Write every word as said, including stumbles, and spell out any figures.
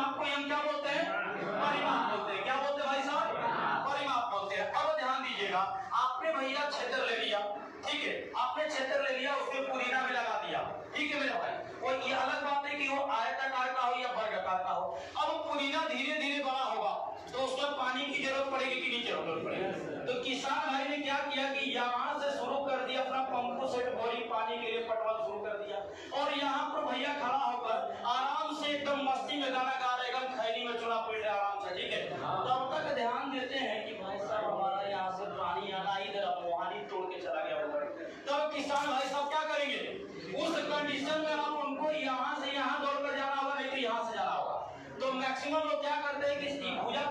परिमाप को हम क्या बोलते हैं? परिमाप बोलते हैं। क्या बोलते हैं भाई साहब? परिमाप बोलते हैं। अब ध्यान दीजिएगा, आपने भैया क्षेत्र ले लिया, ठीक है, आपने क्षेत्र ले लिया, उसमें पुदीना भी लगा दिया, ठीक है मेरे भाई। और ये अलग बात है कि वो आयताकार का हो या वर्गाकार का हो। अब पुदीना धीरे धीरे बड़ा होगा तो उसमें पानी की जरूरत पड़ेगी कि नहीं जरूरत पड़ेगी? तो किसान भाई ने क्या किया कि यहाँ से शुरू कर दिया अपना पंपो सेट बोरिंग पानी के लिए पटवन शुरू कर दिया, और यहाँ पर भैया खड़ा होकर आराम से एकदम मस्ती में गाना गा रहे, एकदम खैनी में चुना पीट रहे आराम से, ठीक है। तब तक ध्यान देते हैं कि भाई साहब हमारा यहाँ से पानी आना इधर मोहानी तोड़ के चला गया ऊपर। तब किसान भाई साहब क्या करेंगे? उस कंडीशन में आप उनको यहाँ से यहाँ दौड़ कर जाना होगा, नहीं तो यहाँ से जाना होगा। तो मैक्सिमम लोग क्या करते हैं कि भुजा